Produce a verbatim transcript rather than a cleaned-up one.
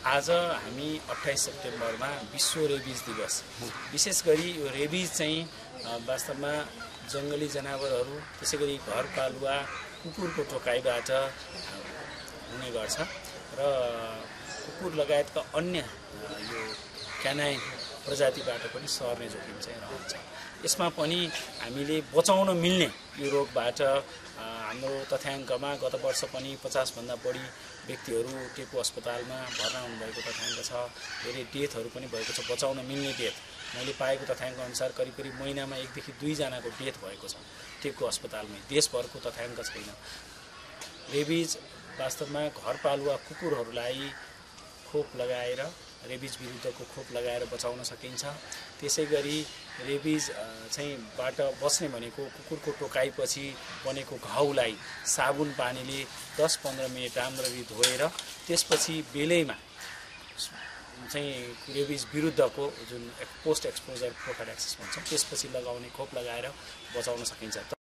आज हामी अट्ठाइस सेप्टेम्बरमा विश्व रेबिज दिवस विशेष गरी यो रेबिज चाहिँ वास्तवमा जङ्गली जनावरहरू त्यसैगरी घरपालुवा कुकुरको टोकाइबाट हुने गर्छ र कुकुर लगायतका अन्य यो क्यानाइन प्रजातिबाट पनि सर्ने जोखिम चाहिँ रहन्छ। यसमा पनि हामीले बचाउन मिल्ने यो रोगबाट हाम्रो तथ्याङ्कमा गत वर्ष पनि पचास भन्दा बढी व्यक्तिहरू टेकु अस्पतालमा भर्ना हुनुभएको तथ्याङ्क छ। धेरै डेथहरू पनि भएको छ। बचाउन मिल्ने डेथ मैले पाएको तथ्याङ्क अनुसार करिब करिब महिनामा एकदेखि दुईजनाको डेथ भएको छ टेकु अस्पतालमै। देशभरको तथ्याङ्क छैन। रेबिज वास्तवमा घरपालुवा कुकुरहरूलाई खोप लगाएर रेबिज विरुद्धको खोप लगाएर बचाउन सकिन्छ। त्यसैगरी रेबिज चाहिँ बाट बस्ने भनेको कुकुरको टोकाइपछि बनेको घाउलाई साबुन पानीले दस पन्ध्र मिनट राम्ररी धोएर त्यसपछि बेलैमा चाहिँ रेबिज विरुद्धको जुन पोस्ट एक्सपोजर प्रोफाइलेक्सिस भन्छ त्यसपछि लगाउने खोप लगाएर बचाउन सकिन्छ।